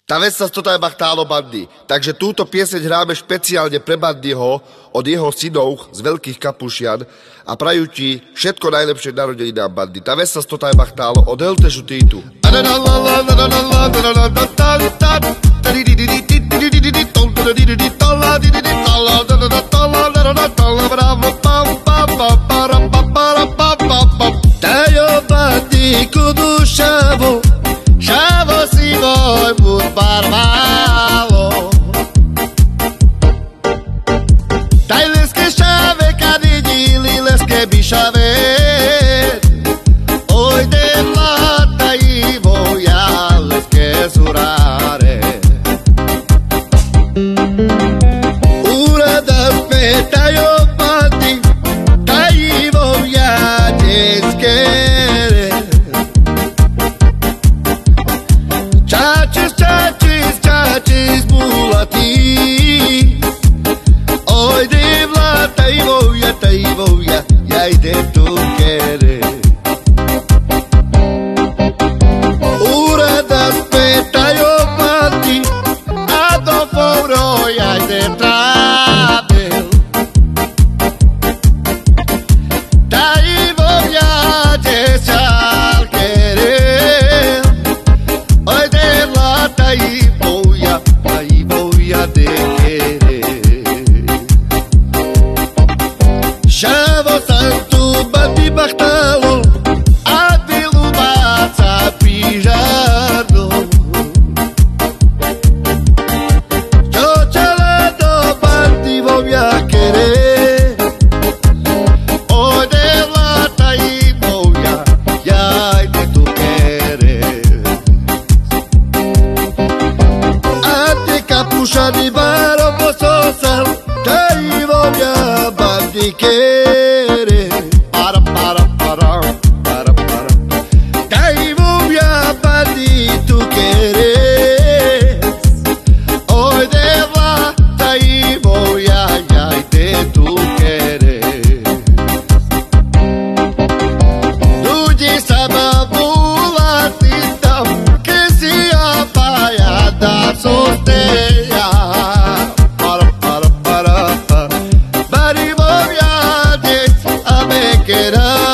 Tá vec sa stotaj Bachtálo bandy, takže túto pieseň hráme špeciálne pre Bandyho od jeho synov z Veľkých Kapušian a prajú ti všetko najlepšie narodeninám bandy. Tá vec sa stotaj Bachtálo od Heltešu Týtu. Tajo bandy kudu šavo, šavo si moj put parvalo. Taj leske šave kad idili leske bišave, ojde mlata i voja leske surare. Uradan petajo bandy, taj voja djeske. Čačis bulati, ojde vlata i voja, ja idem tu kere. Urada spetajo bandy, a do foro ja idem trabel. Ta i voja dječal kere, ojde vlata i voja de kere. Šavo sam tu bandy Bachtalo, a bilu baca pižarno. Čočala do bandy voja kere, ojde vlata i voja, ja ide tu kere. Kapušani baro pososal, taj voja bandy kere. Para, para, para, para, para. Taj voja bandy tu kere. Ojde vlata i voja, ja ide tu kere. Ljudi sama bulati tam, ke si apaja da soste. Get up.